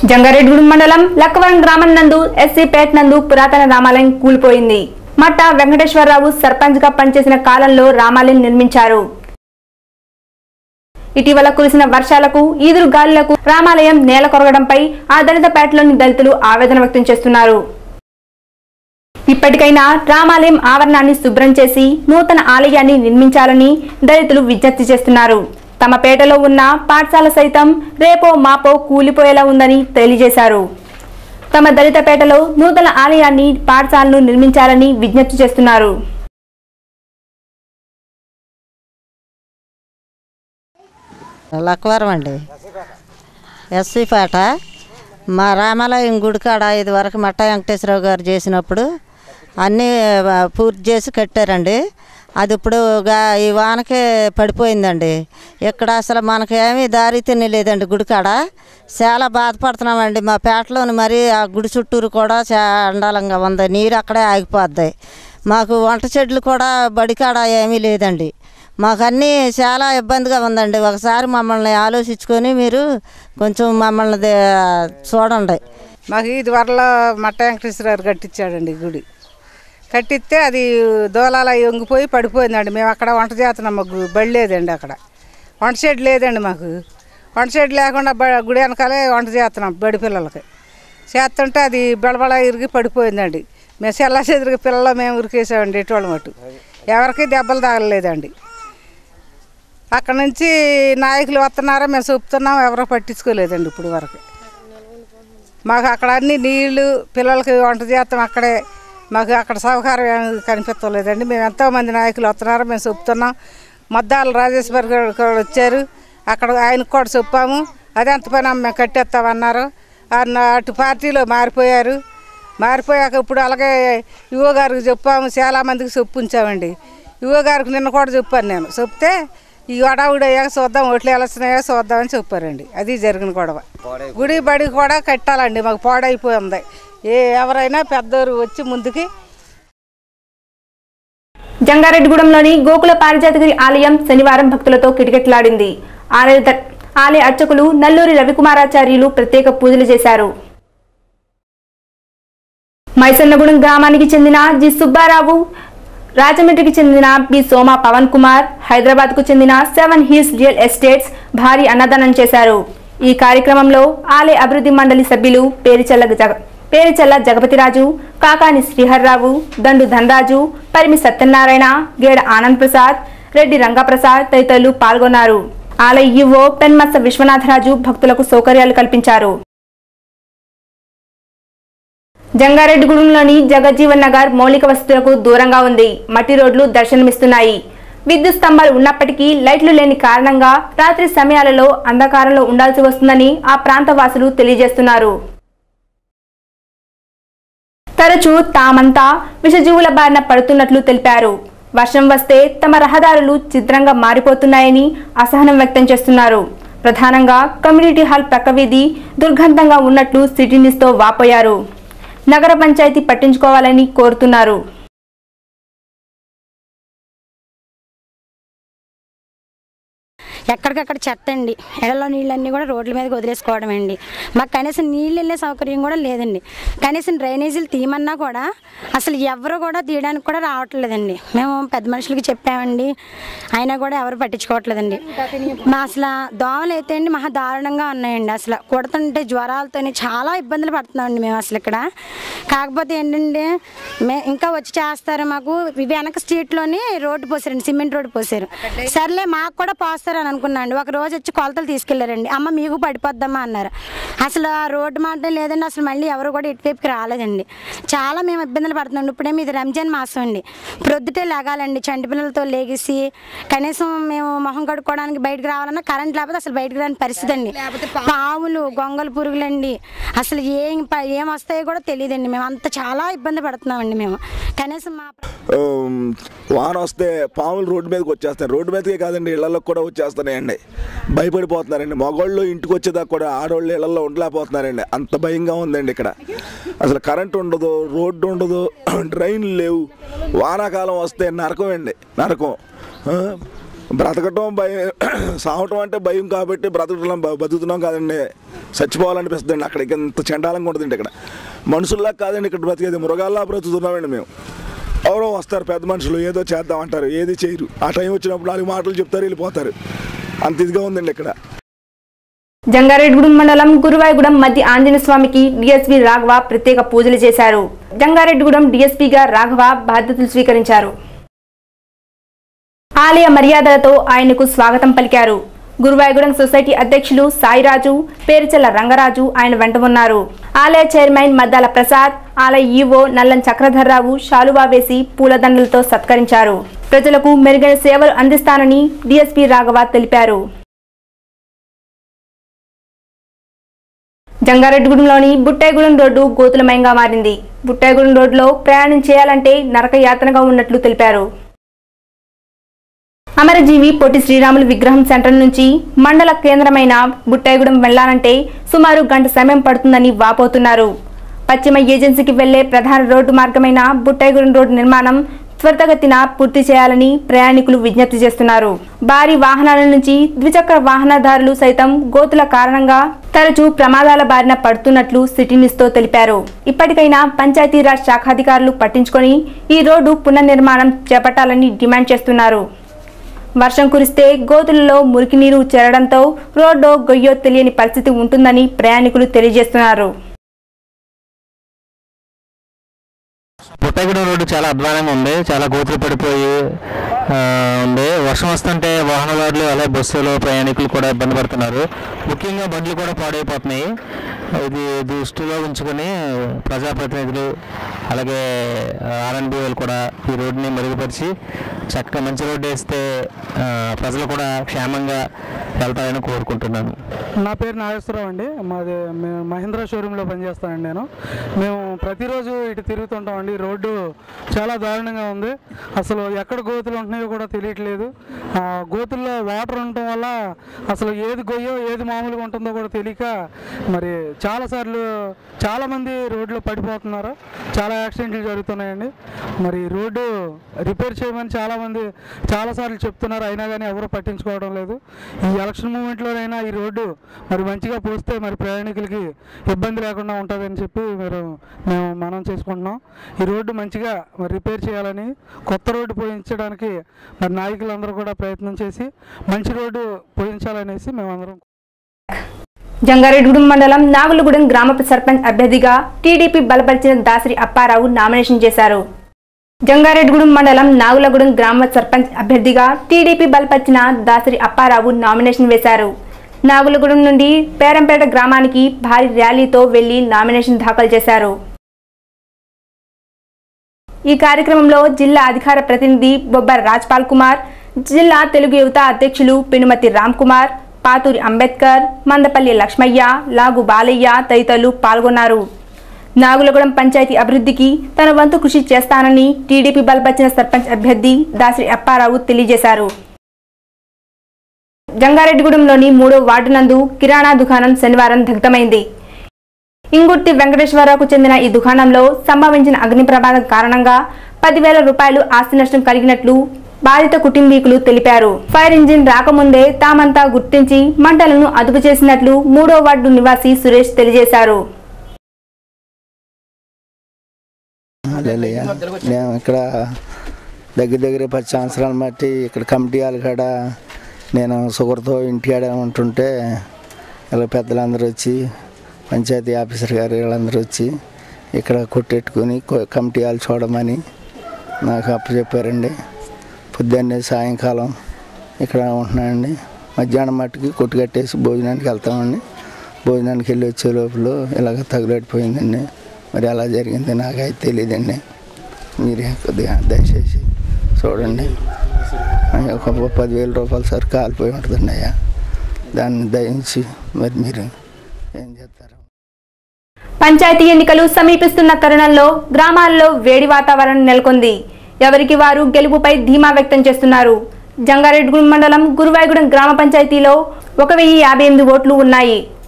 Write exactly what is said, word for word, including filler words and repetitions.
జంగారెడ్డిగూడెం మండలం లక్కవరం గ్రామం నందు ఎస్సీ పేట్ నందు పురాతన రామాలయం కూలిపోయింది. మట్ట వెంకటేశ్వరరావు సర్పంచ్ గా పనిచేసిన కాలంలో రామాలయం నిర్మించారు. ఇటీవల కురిసిన వర్షాలకు ఈదురు గాలులకు రామాలయం నేల కొరగడంపై ఆ దళిత పేటలోని దళితులు ఆవేదన వ్యక్తం చేస్తున్నారు. ఇప్పటికైనా రామాలయం ఆవరణాన్ని శుభ్రం చేసి నూతన ఆలయాన్ని నిర్మించాలని దళితులు విజ్ఞప్తి చేస్తున్నారు. తమ పేటలో ఉన్న పాఠశాల సైతం రేపో మాపో కూలిపోయేలా ఉందని తెలియజేశారు. తమ దళిత పేటలో నూతన ఆలయాన్ని పాఠశాలను నిర్మించాలని విజ్ఞప్తి చేస్తున్నారు. లక్కవరం అండి, ఎస్సీ పేట. మా రామాలయం గుడికాడ ఐదు వరకు మట్ట వెంకటేశ్వరరావు గారు చేసినప్పుడు అన్నీ పూర్తి చేసి కట్టారండి. అది ఇప్పుడు ఈ వానకే పడిపోయిందండి. ఇక్కడ అసలు మనకేమీ దారి తినలేదండి. గుడికాడ చాలా బాధపడుతున్నామండి. మా పేటలోని మరి ఆ గుడి చుట్టూరు కూడా చాలా అండాలంగా ఉంది. నీరు అక్కడే ఆగిపోద్ది. మాకు వంట చెట్లు కూడా బడికాడ ఏమీ లేదండి. మాకు అన్నీ చాలా ఇబ్బందిగా ఉందండి. ఒకసారి మమ్మల్ని ఆలోచించుకొని మీరు కొంచెం మమ్మల్ని చూడండి. మాకు ఇది వరలో మట్ట వెంకటేశ్వరరావు కట్టించాడండి గుడి. కట్టిస్తే అది దోలాల వంగిపోయి పడిపోయిందండి. మేము అక్కడ వంట చేస్తున్నాం. మాకు బడి లేదండి, అక్కడ వంట షెడ్ లేదండి. మాకు వంట షెడ్ లేకుండా గుడి వెనకాలే వంట చేస్తున్నాం బడి పిల్లలకి. చేస్తుంటే అది బెళబళ ఇరిగి పడిపోయిందండి. మేము సెల్లా చెదిరిగి పిల్లలు మేము ఉరికేసామండి. ఎటువంటి మటు ఎవరికి దెబ్బలు తగలలేదండి. అక్కడ నుంచి నాయకులు వస్తున్నారో మేము చెప్తున్నాం, ఎవరో పట్టించుకోలేదండి ఇప్పుడు వరకు. మాకు అక్కడ అన్ని నీళ్లు పిల్లలకి వంట చేస్తాం అక్కడే. మాకు అక్కడ సౌకర్యం ఏమి కనిపించలేదండి. మేము ఎంతోమంది నాయకులు వస్తున్నారో మేము చెప్తున్నాం. మద్దాల రాజేశ్వర్ గారు వచ్చారు, అక్కడ ఆయనకు కూడా చెప్పాము. అదే అంత పని మేము కట్టేస్తామన్నారు. అటు పార్టీలో మారిపోయారు. మారిపోయాక ఇప్పుడు అలాగే యువ గారికి చెప్పాము, చాలామందికి చెప్పుంచామండి. యువ గారికి నిన్న కూడా చెప్పాను నేను. చెప్తే ఈ గొడవడు అయ్యాక చూద్దాం, ఓట్లు ఎలా వస్తున్నాయో చూద్దామని చెప్పారండి. అది జరిగిన గొడవ. గుడి బడి కూడా కట్టాలండి, మాకు పాడైపోయింది. ఏ ఎవరైనా పెద్దోరు వచ్చి ముందుకి. జంగారెడ్డిగూడెంలోని గోకుల పారిజాతగిరి ఆలయం శనివారం భక్తులతో కిటకిటలాడింది. ఆలయ ఆలయ అర్చకులు నల్లూరి రవికుమారాచార్యులు ప్రత్యేక పూజలు చేశారు. మైసన్నగూడెం గ్రామానికి చెందిన జి సుబ్బారావు, రాజమండ్రికి చెందిన బి సోమా పవన్ కుమార్, హైదరాబాద్ కు చెందిన సెవెన్ హిల్స్ రియల్ ఎస్టేట్స్ భారీ అన్నదానం చేశారు. ఈ కార్యక్రమంలో ఆలయ అభివృద్ధి మండలి సభ్యులు పేరిచెల్ల జగ పేరిచెల్ల జగపతిరాజు, కాకాని శ్రీహర్రావు, దండు ధనరాజు, పరిమి సత్యనారాయణ, గేడ ఆనంద్ ప్రసాద్, రెడ్డి రంగప్రసాద్ తదితరులు పాల్గొన్నారు. ఆలయ ఈవో పెన్మత్స విశ్వనాథరాజు భక్తులకు సౌకర్యాలు కల్పించారు. జంగారెడ్డిగూడెంలోని జగజ్జీవన్ నగర్ మౌలిక వసతులకు దూరంగా ఉంది. మట్టి రోడ్లు దర్శనమిస్తున్నాయి. విద్యుత్ స్తంభాలు ఉన్నప్పటికీ లైట్లు లేని కారణంగా రాత్రి సమయాలలో అంధకారంలో ఉండాల్సి వస్తుందని ఆ ప్రాంత వాసులు తెలియజేస్తున్నారు. తరచూ తామంతా విషజీవుల బారిన పడుతున్నట్లు తెలిపారు. వర్షం వస్తే తమ రహదారులు చిత్రంగా మారిపోతున్నాయని అసహనం వ్యక్తం చేస్తున్నారు. ప్రధానంగా కమ్యూనిటీ హాల్ ప్రక్క వీధి దుర్గంధంగా ఉన్నట్లు సిటీ న్యూస్ తో వాపోయారు. నగర పంచాయతీ పట్టించుకోవాలని కోరుతున్నారు. ఎక్కడికక్కడ చెత్త అండి, ఎడలో నీళ్ళన్నీ కూడా రోడ్ల మీదకి వదిలేసుకోవడం అండి. మాకు కనీసం నీళ్ళు వెళ్ళే సౌకర్యం కూడా లేదండి. కనీసం డ్రైనేజీలు తీయమన్నా కూడా అసలు ఎవరు కూడా తీయడానికి కూడా రావట్లేదండి. మేము పెద్ద మనుషులకి చెప్పామండి, అయినా కూడా ఎవరు పట్టించుకోవట్లేదండి. మా అసలు దోమలు అయితే అండి మహా దారుణంగా ఉన్నాయండి. అసలు కొడుతుంటే జ్వరాలతో చాలా ఇబ్బందులు పడుతున్నామండి మేము అసలు ఇక్కడ. కాకపోతే ఏంటంటే మే ఇంకా వచ్చి చేస్తారు. మాకు వెనక స్ట్రీట్లోని రోడ్డు పోసారండి, సిమెంట్ రోడ్డు పోసారు. సర్లే మాకు కూడా పోస్తారని అనుకున్నాండి. ఒక రోజు వచ్చి కొలతలు తీసుకెళ్లారండి. అమ్మ మీకు పడిపోద్దమ్మా అన్నారు. అసలు ఆ రోడ్డు మాట లేదండి. అసలు మళ్ళీ ఎవరు కూడా ఇటువైపుకి రాలేదండి. చాలా మేము ఇబ్బందులు పడుతున్నాం. ఇప్పుడేమి ఇది రంజాన్ మాసం అండి. ప్రొద్దుటే లేగాలండి, చంటి పిల్లలతో లేగేసి కనీసం మేము మొహం కడుక్కోవడానికి బయటకు రావాలన్నా కరెంట్ లేకపోతే అసలు బయటకు రాని పరిస్థితి అండి. పాములు, గొంగలు పురుగులండి, అసలు ఏం ఏం వస్తాయో కూడా తెలియదండి. మేము అంత చాలా ఇబ్బంది పడుతున్నామండి. మేము కనీసం మా వాన వస్తే పాములు రోడ్డు మీదకి వచ్చేస్తాయి. రోడ్డు మీదకే కాదండి, ఇళ్లలో కూడా వచ్చేస్తున్నాయండి. భయపడిపోతున్నారండి. మగవాళ్ళు ఇంటికి వచ్చేదాకా కూడా ఆడవాళ్ళు ఇళ్లలో ఉండలేకపోతున్నారండి. అంత భయంగా ఉందండి ఇక్కడ. అసలు కరెంట్ ఉండదు, రోడ్డు ఉండదు, డ్రైన్లు లేవు. వానాకాలం వస్తే నరకం అండి, నరకం. బ్రతకటం భయం, సావటం అంటే భయం కాబట్టి బ్రతకటం బతుకుతున్నాం కాదండి, చచ్చిపోవాలనిపిస్తుంది అండి. అక్కడికి ఎంత చండాలంగా ఉంటుందండి. ఇక్కడ మనుషుల్లా కాదండి ఇక్కడ బ్రతికేది, మృగాల్లా బ్రతుకుతున్నామండి మేము. ఎవరో వస్తారు పెద్ద మనుషులు, ఏదో చేద్దామంటారు, ఏది చేయరు. ఆ టైం వచ్చినప్పుడు నాలుగు మాటలు చెప్తారు, వెళ్ళిపోతారు. అంత ఇదిగా ఉందండి ఇక్కడ. జంగారెడ్డిగూడెం మండలం గురువాయగూడెం మధ్య ఆంజనేయ స్వామికి డిఎస్పీ రాఘవ ప్రత్యేక పూజలు చేశారు. జంగారెడ్డిగూడెం డిఎస్పీగా రాఘవ బాధ్యతలు స్వీకరించారు. ఆలయ మర్యాదలతో ఆయనకు స్వాగతం పలికారు. గురువాయగూడెం సొసైటీ అధ్యక్షులు సాయిరాజు, పేరుచెల్ల రంగరాజు ఆయన వెంట ఉన్నారు. ఆలయ చైర్మన్ మద్దాల ప్రసాద్, ఆలయ ఈవో నల్లం చక్రధర్రావు శాలువా వేసి పూలదండలతో సత్కరించారు. ప్రజలకు మెరుగైన సేవలు అందిస్తానని డిఎస్పీ రాఘవ తెలిపారు. జంగారెడ్డిగూడెంలోని బుట్టాయిగూడెం రోడ్డు గోతులమయంగా మారింది. బుట్టాయిగూడెం రోడ్డులో ప్రయాణం చేయాలంటే నరక యాతనగా ఉన్నట్లు తెలిపారు. అమరజీవి పొట్టి శ్రీరాములు విగ్రహం సెంటర్ నుంచి మండల కేంద్రమైన బుట్టాయిగూడెం వెళ్లాలంటే సుమారు గంట సమయం పడుతుందని వాపోతున్నారు. పశ్చిమ ఏజెన్సీకి వెళ్లే ప్రధాన రోడ్డు మార్గమైన బుట్టాయిగూడెం రోడ్డు నిర్మాణం త్వరితగతిన పూర్తి చేయాలని ప్రయాణికులు విజ్ఞప్తి చేస్తున్నారు. భారీ వాహనాల నుంచి ద్విచక్ర వాహనదారులు సైతం గోతుల కారణంగా తరచూ ప్రమాదాల బారిన పడుతున్నట్లు సిటీ న్యూస్ తో తెలిపారు. ఇప్పటికైనా పంచాయతీరాజ్ శాఖాధికారులు పట్టించుకొని ఈ రోడ్డు పునర్నిర్మాణం చేపట్టాలని డిమాండ్ చేస్తున్నారు. వర్షం కురిస్తే గోతులలో మురికి నీరు చేరడంతో రోడ్డు గొయ్యో తెలియని పరిస్థితి ఉంటుందని ప్రయాణికులు తెలియజేస్తున్నారు. బుట్టాయిగూడెం రోడ్డు చాలా అధ్వానంగా ఉంది, చాలా గోతులు పడిపోయి ఉంది. వర్షం వస్తుంటే వాహనదారులు అలాగే బస్సులు ప్రయాణికులు కూడా ఇబ్బంది పడుతున్నారు. ముఖ్యంగా బండ్లు కూడా పాడైపోతున్నాయి. ఇది దృష్టిలో ఉంచుకొని ప్రజాప్రతినిధులు అలాగే ఆర్ఎన్బిఓలు కూడా ఈ రోడ్డుని మెరుగుపరిచి చక్కగా మంచి రోడ్డు వేస్తే ప్రజలు కూడా క్షేమంగా వెళ్తారని కోరుకుంటున్నాను. నా పేరు నాగేశ్వరరావు అండి. మాది మహీంద్రా షోరూంలో పనిచేస్తానండి నేను. మేము ప్రతిరోజు ఇటు తిరుగుతుంటామండి. రోడ్డు చాలా దారుణంగా ఉంది. అసలు ఎక్కడ గోతులు ఉంటున్నాయో కూడా తెలియట్లేదు. ఆ గోతుల్లో వాటర్ ఉండటం వల్ల అసలు ఏది గొయ్యో ఏది మామూలుగా ఉంటుందో కూడా తెలియక మరి చాలాసార్లు చాలామంది రోడ్లో పడిపోతున్నారు. చాలా యాక్సిడెంట్లు జరుగుతున్నాయండి. మరి రోడ్డు రిపేర్ చేయమని చాలామంది చాలాసార్లు చెప్తున్నారు, అయినా కానీ ఎవరు పట్టించుకోవడం లేదు. ఈ ఎలక్షన్ మూమెంట్లోనైనా ఈ రోడ్డు మరి మంచిగా పోస్తే మరి ప్రయాణికులకి ఇబ్బంది లేకుండా ఉంటుందని చెప్పి మీరు మేము మనం చేసుకుంటున్నాం. ఈ రోడ్డు మంచిగా మరి రిపేర్ చేయాలని, కొత్త రోడ్డు పోయించడానికి మరి నాయకులందరూ కూడా ప్రయత్నం చేసి మంచి రోడ్డు పోయించాలనేసి మేమందరం. జంగారెడ్డిగూడెం మండలం నాగులగూడెం గ్రామ సర్పంచ్ అభ్యర్థిగా టీడీపీ బలపరిచిన దాసరి అప్పారావు నామినేషన్ చేశారు. జంగారెడ్డిగూడెం మండలం నాగులగూడెం గ్రామ సర్పంచ్ అభ్యర్థిగా టీడీపీ బలపరిచిన దాసరి అప్పారావు నామినేషన్ వేశారు. నాగులగూడెం నుండి పేరంపేట గ్రామానికి భారీ ర్యాలీతో వెళ్లి నామినేషన్ దాఖలు చేశారు. ఈ కార్యక్రమంలో జిల్లా అధికార ప్రతినిధి బొబ్బర రాజ్పాల్ కుమార్, జిల్లా తెలుగు యువత అధ్యక్షులు పెనుమతి రామ్ కుమార్, పాతూరి అంబేద్కర్, మందపల్లి లక్ష్మయ్య, లాగు బాలయ్య తదితరులు పాల్గొన్నారు. నాగులగూడెం పంచాయతీ అభివృద్ధికి తన వంతు కృషి చేస్తానని టీడీపీ బలపరిచిన సర్పంచ్ అభ్యర్థి దాసరి అప్పారావు తెలియజేశారు. జంగారెడ్డిగూడెంలోని మూడో వార్డు నందు కిరాణా దుకాణం శనివారం దగ్ధమైంది. ఇంగుర్తి వెంకటేశ్వరరావుకు చెందిన ఈ దుకాణంలో సంభవించిన అగ్ని ప్రమాదం కారణంగా పదివేల రూపాయలు ఆస్తి నష్టం కలిగినట్లు బాధిత కుటుంబీకులు తెలిపారు. ఫైర్ ఇంజిన్ రాకముందే తామంతా గుర్తించి మంటలను అదుపు చేసినట్లు మూడో వార్డు నివాసి సురేష్ తెలియజేశారు. మేము ఇక్కడ దగ్గర దగ్గర పది సంవత్సరాలు బట్టి ఇక్కడ కమిటీ వాళ్ళ కాడ నేను షుగర్తో ఇంటికాడ ఉంటుంటే ఇలా పెద్దలందరూ వచ్చి పంచాయతీ ఆఫీసర్ గారు వీళ్ళందరూ వచ్చి ఇక్కడ కొట్టెట్టుకుని కమిటీ వాళ్ళు చూడమని నాకు అప్పచెప్పారండి. పొద్దున్నే సాయంకాలం ఇక్కడ ఉంటున్నానండి. మధ్యాహ్నం మట్టుకి కొట్టు కట్టేసి భోజనానికి వెళ్తామండి. భోజనానికి వెళ్ళి వచ్చే లోపల ఇలాగ తగులడిపోయిందండి. మరి అలా జరిగింది నాకైతే తెలియదండి. మీరే కొద్దిగా దయచేసి చూడండి. ఒక పదివేల రూపాయలు సార్ కాలిపోయి ఉంటుందండి అయ్యా. దాన్ని దయించి మరి మీరు ఏం చేస్తారు? పంచాయతీ ఎన్నికలు సమీపిస్తున్న తరుణంలో గ్రామాల్లో వేడి వాతావరణం నెలకొంది. ఎవరికి వారు గెలుపుపై ధీమా వ్యక్తం చేస్తున్నారు. జంగారెడ్డిగూడెం మండలం గురువాయగూడెం గ్రామ పంచాయతీలో ఒక వెయ్యి యాభై ఎనిమిది ఓట్లు ఉన్నాయి.